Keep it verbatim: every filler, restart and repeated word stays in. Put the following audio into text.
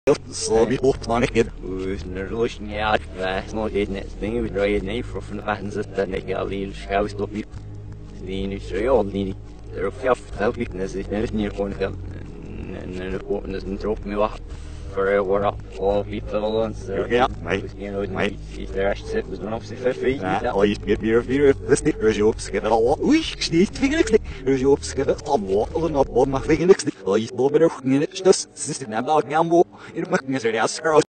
صابي قطمان كده ونروش نيات فاسمو ديدنا سنين ودرايد نيفر from the patterns that the nigga alil schaus to be the industrial the ruffiaf help weakness is not near one of and the report doesn't drop me off for a war up all people and so yeah mate you know mate there actually it was one of the fifty لا يجيب بير بير بس دي رجوبس كده الله ويش شديد في نكست رجوبس كده طبوا الله نبض ما في نكست الله يطلب بير نكست سيستم نبض جنبه يرمك نزل يا سكر